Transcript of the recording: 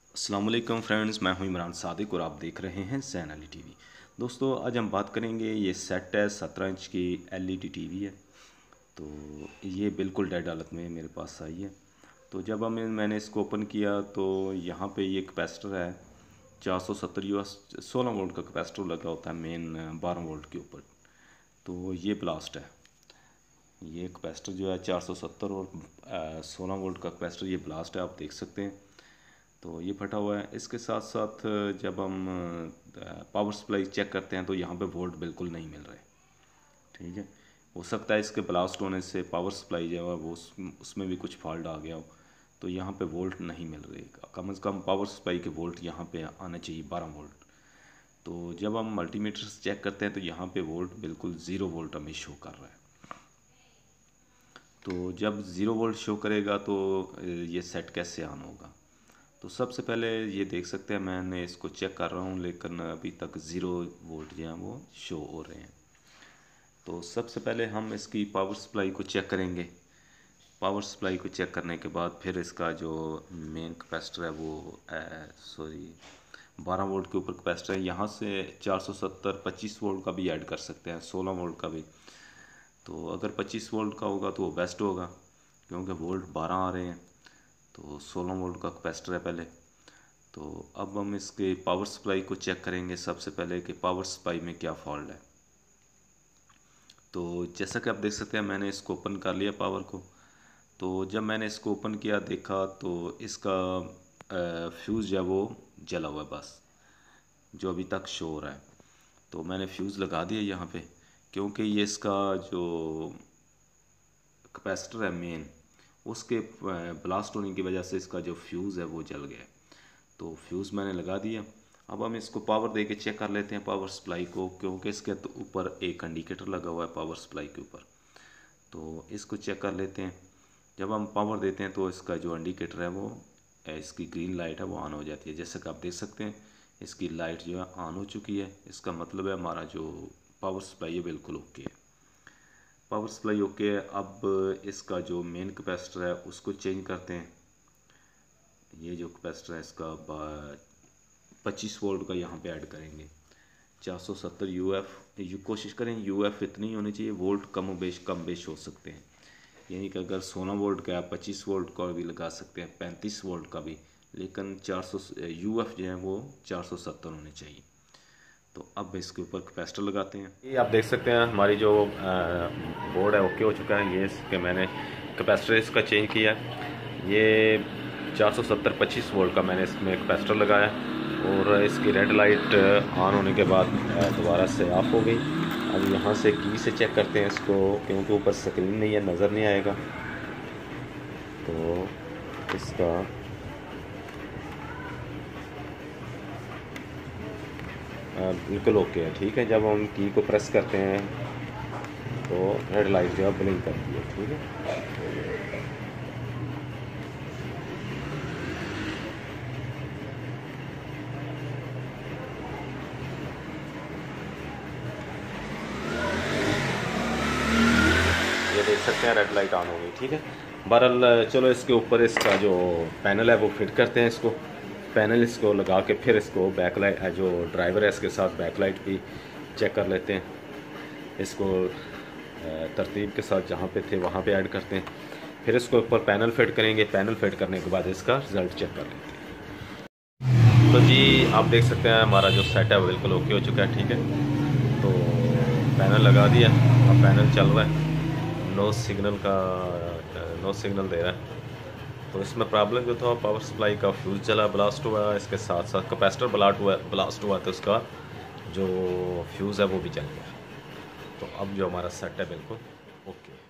अस्सलाम वालेकुम फ्रेंड्स, मैं हूं इमरान सादिक और आप देख रहे हैं ज़ैन अली टीवी। दोस्तों, आज हम बात करेंगे, ये सेट है 17 इंच की एलईडी टीवी है। तो ये बिल्कुल डेड हालत में मेरे पास आई है। तो जब मैंने इसको ओपन किया तो यहाँ पे ये कैपेसिटर है 470 यूएस 16 वोल्ट का कैपेसिटर लगा होता है मेन 12 वोल्ट के ऊपर। तो ये ब्लास्ट है। ये कैपेसिटर जो है 470 और 16 वोल्ट का कैपेसिटर, ये ब्लास्ट है, आप देख सकते हैं। तो ये फटा हुआ है। इसके साथ साथ जब हम पावर सप्लाई चेक करते हैं तो यहाँ पे वोल्ट बिल्कुल नहीं मिल रहे। ठीक है, हो सकता है इसके ब्लास्ट होने से पावर सप्लाई जो है वो उसमें भी कुछ फॉल्ट आ गया हो, तो यहाँ पे वोल्ट नहीं मिल रहे। कम से कम पावर सप्लाई के वोल्ट यहाँ पे आने चाहिए 12 वोल्ट। तो जब हम मल्टीमीटर से चेक करते हैं तो यहाँ पे वोल्ट बिल्कुल 0 वोल्ट हमें शो कर रहा है। तो जब 0 वोल्ट शो करेगा तो ये सेट कैसे ऑन होगा? तो सबसे पहले ये देख सकते हैं, मैंने इसको चेक कर रहा हूँ लेकिन अभी तक 0 वोल्ट जो हैं वो शो हो रहे हैं। तो सबसे पहले हम इसकी पावर सप्लाई को चेक करेंगे। पावर सप्लाई को चेक करने के बाद फिर इसका जो मेन कैपेसिटर है वो 12 वोल्ट के ऊपर कैपेसिटर है। यहाँ से 470 25 वोल्ट का भी ऐड कर सकते हैं, 16 वोल्ट का भी। तो अगर 25 वोल्ट का होगा तो वो बेस्ट होगा, क्योंकि वोल्ट 12 आ रहे हैं। तो 16 वोल्ट का कैपेसिटर है पहले। तो अब हम इसके पावर सप्लाई को चेक करेंगे सबसे पहले कि पावर सप्लाई में क्या फॉल्ट है। तो जैसा कि आप देख सकते हैं, मैंने इसको ओपन कर लिया पावर को। तो जब मैंने इसको ओपन किया देखा तो इसका फ्यूज़ जो है वो जला हुआ है, बस जो अभी तक शो हो रहा है। तो मैंने फ्यूज़ लगा दिया यहाँ पे, क्योंकि ये इसका जो कैपेसिटर है मेन, उसके ब्लास्ट होने की वजह से इसका जो फ्यूज़ है वो जल गया। तो फ्यूज़ मैंने लगा दिया। अब हम इसको पावर दे के चेक कर लेते हैं पावर सप्लाई को, क्योंकि इसके तो ऊपर एक इंडिकेटर लगा हुआ है पावर सप्लाई के ऊपर। तो इसको चेक कर लेते हैं। जब हम पावर देते हैं तो इसका जो इंडिकेटर है वो इसकी ग्रीन लाइट है वो ऑन हो जाती है। जैसे कि आप देख सकते हैं, इसकी लाइट जो है ऑन हो चुकी है। इसका मतलब है हमारा जो पावर सप्लाई है बिल्कुल ओके है। पावर सप्लाई ओके है। अब इसका जो मेन कैपेसिटर है उसको चेंज करते हैं। ये जो कैपेसिटर है इसका 25 वोल्ट का यहाँ पे ऐड करेंगे। 470 यूएफ, कोशिश करें यूएफ इतनी होनी चाहिए। वोल्ट कम बेश हो सकते हैं, यानी कि अगर 16 वोल्ट का 25 वोल्ट का भी लगा सकते हैं, 35 वोल्ट का भी, लेकिन 400 यूएफ जो है वो 470 होने चाहिए। तो अब इसके ऊपर कैपेसिटर लगाते हैं। ये आप देख सकते हैं हमारी जो बोर्ड है ओके हो चुका है। ये इसके मैंने कैपेसिटर इसका चेंज किया। ये 470 25 वोल्ट का मैंने इसमें कैपेसिटर लगाया और इसकी रेड लाइट ऑन होने के बाद दोबारा से ऑफ हो गई। अब यहाँ से की से चेक करते हैं इसको, क्योंकि ऊपर स्क्रीन नहीं है, नज़र नहीं आएगा। तो इसका बिल्कुल ओके है। ठीक है, जब हम की को प्रेस करते हैं तो रेड लाइट जो है ब्लिंक करती है। ठीक है, ये देख सकते हैं रेड लाइट ऑन हो गई। ठीक है, बहरहाल चलो इसके ऊपर इसका जो पैनल है वो फिट करते हैं। इसको पैनल इसको लगा के फिर इसको बैकलाइट जो ड्राइवर है इसके साथ बैकलाइट भी चेक कर लेते हैं। इसको तरतीब के साथ जहाँ पे थे वहाँ पे ऐड करते हैं। फिर इसको ऊपर पैनल फिट करेंगे। पैनल फिट करने के बाद इसका रिज़ल्ट चेक कर लेते हैं। तो जी आप देख सकते हैं हमारा जो सेट है वो बिल्कुल ओके हो चुका है। ठीक है, तो पैनल लगा दिया, अब पैनल चल रहा है। नो सिग्नल दे रहा है। तो इसमें प्रॉब्लम जो था, पावर सप्लाई का फ्यूज़ जला, ब्लास्ट हुआ। इसके साथ साथ कैपेसिटर ब्लास्ट हुआ तो उसका जो फ्यूज़ है वो भी जल गया। तो अब जो हमारा सेट है बिल्कुल ओके।